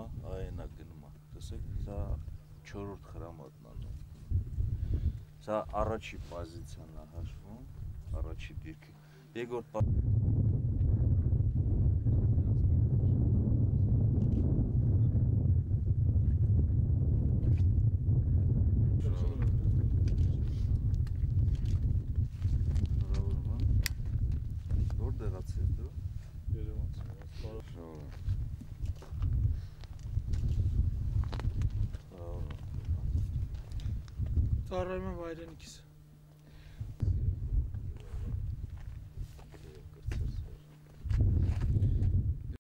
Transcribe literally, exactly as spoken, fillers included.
այնա գնում է, տեսեք, սա չորրորդ խրամատն է։ Սա առաջի պոզիցիան է հաշվում, առաջի դիրքը։ Երկրորդ Ծառայում եմ հայրենիքիս։